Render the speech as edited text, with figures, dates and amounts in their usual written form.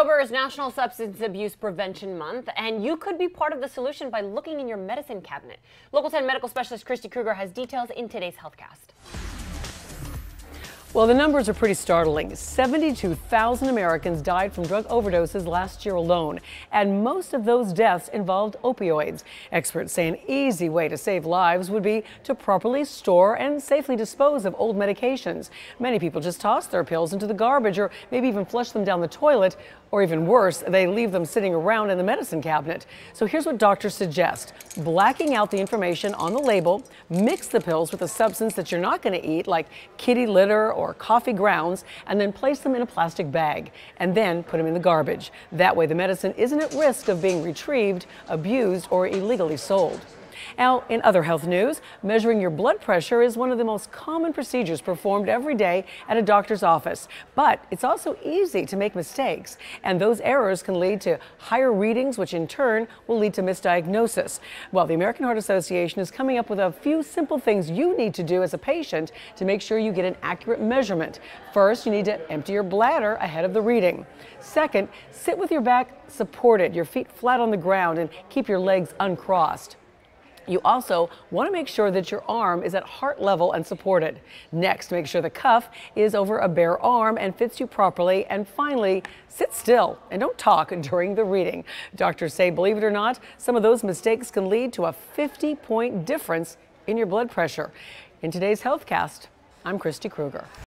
October is National Substance Abuse Prevention Month, and you could be part of the solution by looking in your medicine cabinet. Local 10 medical specialist Christy Kruger has details in today's HealthCast. Well, the numbers are pretty startling. 72,000 Americans died from drug overdoses last year alone, and most of those deaths involved opioids. Experts say an easy way to save lives would be to properly store and safely dispose of old medications. Many people just toss their pills into the garbage or maybe even flush them down the toilet, or even worse, they leave them sitting around in the medicine cabinet. So here's what doctors suggest. Blacking out the information on the label, mix the pills with a substance that you're not going to eat, like kitty litter or coffee grounds, and then place them in a plastic bag, and then put them in the garbage. That way the medicine isn't at risk of being retrieved, abused, or illegally sold. Now, in other health news, measuring your blood pressure is one of the most common procedures performed every day at a doctor's office. But it's also easy to make mistakes, and those errors can lead to higher readings, which in turn will lead to misdiagnosis. Well, the American Heart Association is coming up with a few simple things you need to do as a patient to make sure you get an accurate measurement. First, you need to empty your bladder ahead of the reading. Second, sit with your back supported, your feet flat on the ground, and keep your legs uncrossed. You also want to make sure that your arm is at heart level and supported. Next, make sure the cuff is over a bare arm and fits you properly. And finally, sit still and don't talk during the reading. Doctors say, believe it or not, some of those mistakes can lead to a 50-point difference in your blood pressure. In today's HealthCast, I'm Christy Kruger.